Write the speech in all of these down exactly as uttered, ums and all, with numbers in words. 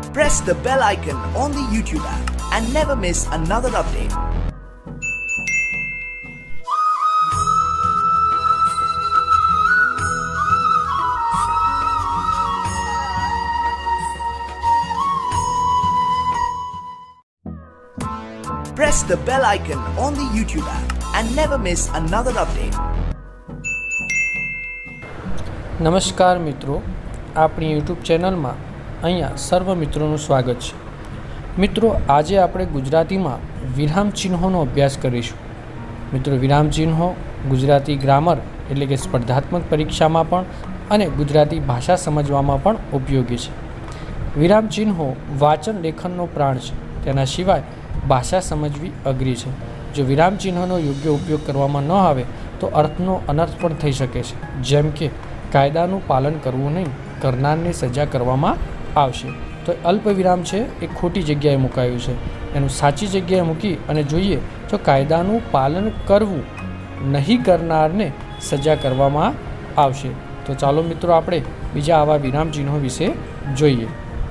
Press the bell icon on the YouTube app and never miss another update. Press the bell icon on the YouTube app and never miss another update. નમસ્કાર મિત્રો, આપણી YouTube ચેનલમાં અહીંયા સર્વ મિત્રોનું સ્વાગત છે. મિત્રો, આજે આપણે ગુજરાતીમાં વિરામ ચિહ્નોનો અભ્યાસ કરીશું. મિત્રો, વિરામ ચિહ્નો ગુજરાતી ગ્રામર એટલે કે સ્પર્ધાત્મક પરીક્ષામાં પણ અને ગુજરાતી ભાષા સમજવામાં પણ ઉપયોગી છે. વિરામ ચિહ્નો વાચન લેખનનો પ્રાણ છે. તેના સિવાય ભાષા સમજવી અઘરી છે. જો વિરામ ચિહ્નોનો યોગ્ય ઉપયોગ કરવામાં ન આવે તો અર્થનો અનર્થ પણ થઈ શકે છે. જેમ કે કાયદાનું પાલન કરવું નહીં, કરનારને સજા કરવામાં આવશે. તો અલ્પ વિરામ છે એ ખોટી જગ્યાએ મુકાયું છે. એનું સાચી જગ્યાએ મૂકી અને જોઈએ તો કાયદાનું પાલન કરવું નહીં, કરનારને સજા કરવામાં આવશે. તો ચાલો મિત્રો, આપણે બીજા આવા વિરામ ચિહ્નો વિશે જોઈએ.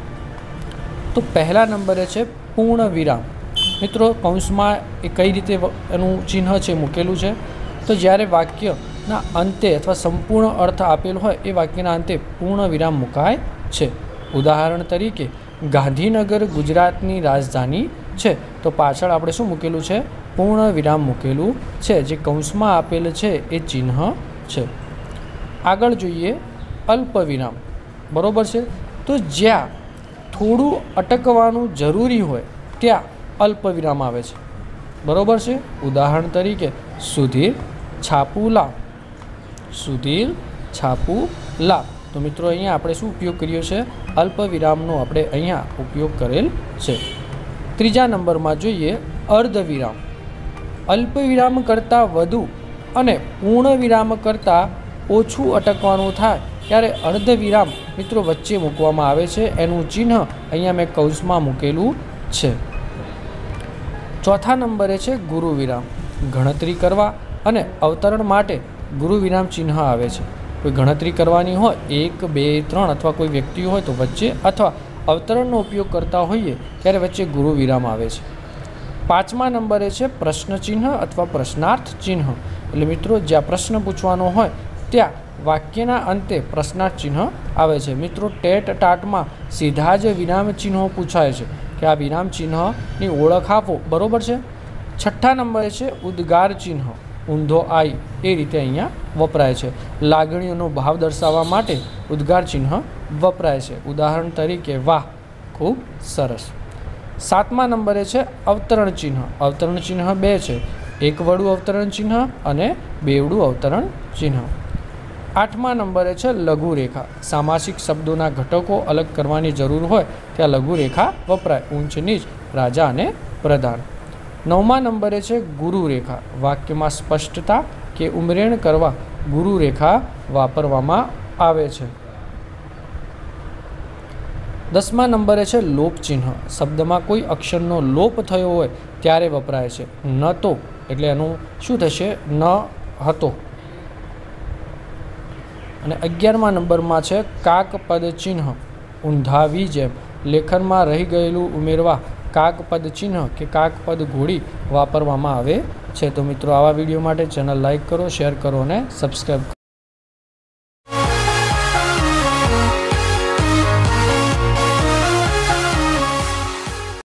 તો પહેલા નંબરે છે પૂર્ણ વિરામ. મિત્રો, કૌંસમાં એ કઈ રીતે એનું ચિહ્ન છે મૂકેલું છે? તો જ્યારે વાક્યના અંતે અથવા સંપૂર્ણ અર્થ આપેલ હોય એ વાક્યના અંતે પૂર્ણ વિરામ મુકાય છે. ઉદાહરણ તરીકે, ગાંધીનગર ગુજરાતની રાજધાની છે, તો પાછળ આપણે શું મૂકેલું છે? પૂર્ણ વિરામ મૂકેલું છે. જે કૌંસમાં આપેલ છે એ ચિહ્ન છે. આગળ જોઈએ અલ્પ વિરામ. બરાબર છે. તો જ્યાં થોડું અટકવાનું જરૂરી હોય ત્યાં અલ્પ વિરામ આવે છે. બરાબર છે. ઉદાહરણ તરીકે, સુધીર છાપું લાવ, સુધીર છાપું લાવ. તો મિત્રો, અહીંયા આપણે શું ઉપયોગ કર્યો છે? અલ્પ વિરામનો આપણે અહીંયા ઉપયોગ કરેલ છે. ત્રીજા નંબરમાં જોઈએ અર્ધ વિરામ. અલ્પ વિરામ કરતાં વધુ અને પૂર્ણ વિરામ કરતાં ઓછું અટકવાનું થાય ત્યારે અર્ધ વિરામ મિત્રો વચ્ચે મૂકવામાં આવે છે. એનું ચિહ્ન અહીંયા મેં કૌંસમાં મૂકેલું છે. ચોથા નંબરે છે ગુરુ વિરામ. ગણતરી કરવા અને અવતરણ માટે ગુરુ વિરામ ચિહ્ન આવે છે. કોઈ ગણતરી કરવાની હોય, એક બે ત્રણ અથવા કોઈ વ્યક્તિ હોય તો વચ્ચે, અથવા અવતરણનો ઉપયોગ કરતા હોઈએ ત્યારે વચ્ચે ગુરુ વિરામ આવે છે. પાંચમા નંબરે છે પ્રશ્ન ચિહ્ન અથવા પ્રશ્નાર્થ ચિહ્ન. એટલે મિત્રો, જ્યાં પ્રશ્ન પૂછવાનો હોય ત્યાં વાક્યના અંતે પ્રશ્નાર્થ ચિહ્ન આવે છે. મિત્રો, ટેટ ટાટમાં સીધા જ વિરામ ચિહ્નો પૂછાય છે કે આ વિરામ ચિહ્નની ઓળખ આપો. બરાબર છે. છઠ્ઠા નંબરે છે ઉદ્ગાર ચિહ્ન. ઊંધો આઈ એ રીતે અહીંયા વપરાય છે. લાગણીઓનો ભાવ દર્શાવવા માટે ઉદ્ગાર ચિહ્ન વપરાય છે. ઉદાહરણ તરીકે, વાહ, ખૂબ સરસ. સાતમા નંબરે છે અવતરણ ચિહ્ન. અવતરણ ચિહ્ન બે છે, એક વડું અવતરણ ચિહ્ન અને બેવડું અવતરણ ચિહ્ન. આઠમા નંબરે છે લઘુરેખા. સામાસિક શબ્દોના ઘટકો અલગ કરવાની જરૂર હોય ત્યાં લઘુરેખા વપરાય. ઊંચ નીચ, રાજા અને પ્રધાન. નવમા નંબરે છે ગુરુરેખા. વાક્યમાં સ્પષ્ટતા કે ઉમરેણ કરવા ગુરુરેખા વાપરવામાં આવે છે. દસમા નંબરે છે લોપ ચિહ્ન. શબ્દમાં કોઈ અક્ષરનો લોપ થયો હોય ત્યારે વપરાય છે. ન તો એટલે એનું શું થશે? ન હતો. અને અગિયારમા નંબરમાં છે કાક પદ ચિહ્ન. ઊંધાવી જેમ લેખનમાં રહી ગયેલું ઉમેરવા કાક પદ ચિહ્ન કે કાક પદ ઘોડી વાપરવામાં આવે છે. તો મિત્રો, આવા વિડીયો માટે ચેનલ લાઈક કરો, શેર કરો અને સબસ્ક્રાઈબ કરો.